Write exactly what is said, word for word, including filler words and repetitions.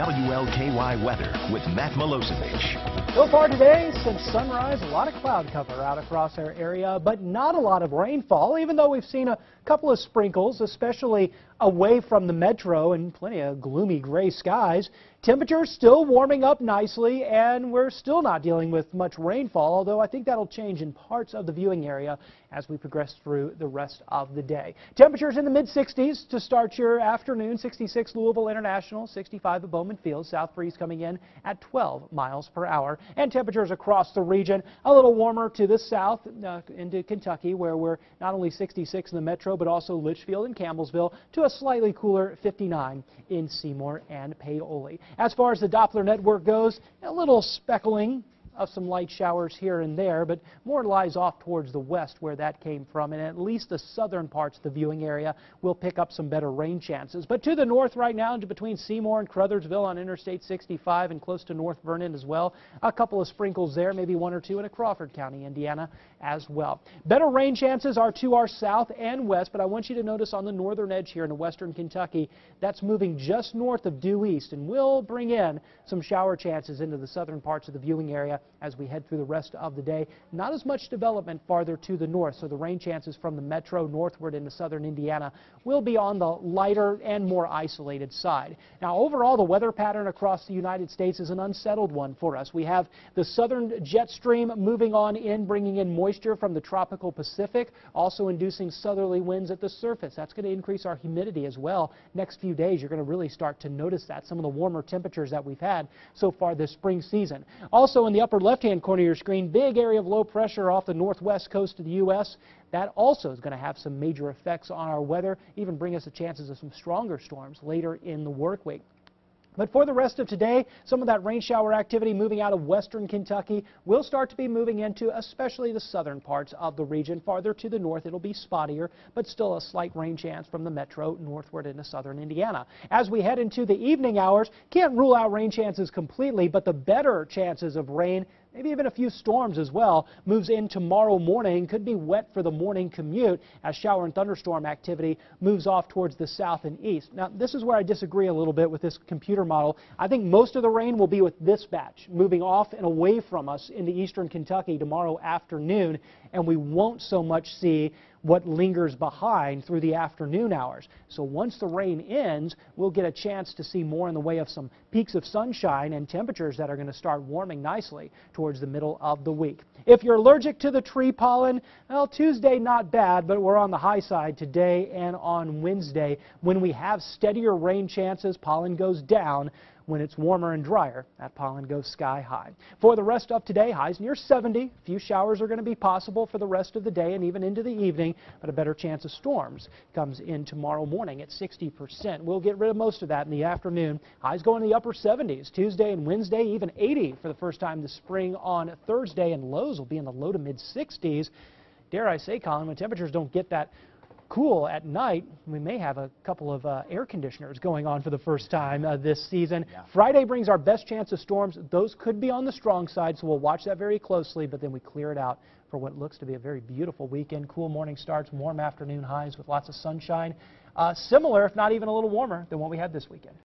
W L K Y weather with Matt Milosevic. So far today, since sunrise, a lot of cloud cover out across our area, but not a lot of rainfall, even though we've seen a couple of sprinkles, especially away from the metro, and plenty of gloomy gray skies. Temperatures still warming up nicely, and we're still not dealing with much rainfall, although I think that'll change in parts of the viewing area as we progress through the rest of the day. Temperatures in the mid sixties to start your afternoon. sixty-six Louisville International, sixty-five at Bowman Field. South breeze coming in at twelve miles per hour. And temperatures across the region a little warmer to the south uh, into Kentucky, where we're not only sixty-six in the metro, but also Litchfield and Campbellsville, to a slightly cooler fifty-nine in Seymour and Paoli. As far as the Doppler network goes, a little speckling of some light showers here and there, but more lies off towards the west where that came from, and at least the southern parts of the viewing area will pick up some better rain chances. But to the north right now, between Seymour and Crothersville on Interstate sixty-five and close to North Vernon as well, a couple of sprinkles there, maybe one or two in a Crawford County, Indiana as well. Better rain chances are to our south and west, but I want you to notice on the northern edge here in western Kentucky, that's moving just north of due east and will bring in some shower chances into the southern parts of the viewing area as we head through the rest of the day. Not as much development farther to the north, so the rain chances from the metro northward into southern Indiana will be on the lighter and more isolated side. Now, overall, the weather pattern across the United States is an unsettled one for us. We have the southern jet stream moving on in, bringing in moisture from the tropical Pacific, also inducing southerly winds at the surface. That's going to increase our humidity as well. Next few days, you're going to really start to notice that, some of the warmer temperatures that we've had so far this spring season. Also, in the upper left-hand corner of your screen, big area of low pressure off the northwest coast of the U S That also is going to have some major effects on our weather, even bring us the chances of some stronger storms later in the work week. But for the rest of today, some of that rain shower activity moving out of western Kentucky will start to be moving into especially the southern parts of the region. Farther to the north, it'll be spottier, but still a slight rain chance from the metro northward into southern Indiana. As we head into the evening hours, can't rule out rain chances completely, but the better chances of rain, maybe even a few storms as well, moves in tomorrow morning. Could be wet for the morning commute as shower and thunderstorm activity moves off towards the south and east. Now, this is where I disagree a little bit with this computer model. I think most of the rain will be with this batch moving off and away from us into eastern Kentucky tomorrow afternoon, and we won't so much see what lingers behind through the afternoon hours. So once the rain ends, we'll get a chance to see more in the way of some peaks of sunshine and temperatures that are going to start warming nicely towards the middle of the week. If you're allergic to the tree pollen, well, Tuesday not bad, but we're on the high side today and on Wednesday. When we have steadier rain chances, pollen goes down. When it's warmer and drier, that pollen goes sky high. For the rest of today, highs near seventy. A few showers are going to be possible for the rest of the day and even into the evening, but a better chance of storms comes in tomorrow morning at sixty percent. We'll get rid of most of that in the afternoon. Highs go in the upper seventies. Tuesday and Wednesday, even eighty for the first time this spring on Thursday, and lows will be in the low to mid sixties. Dare I say, Colin, when temperatures don't get that cool at night, we may have a couple of uh, air conditioners going on for the first time uh, this season. Yeah. Friday brings our best chance of storms. Those could be on the strong side, so we'll watch that very closely, but then we clear it out for what looks to be a very beautiful weekend. Cool morning starts, warm afternoon highs with lots of sunshine. Uh, similar, if not even a little warmer, than what we had this weekend.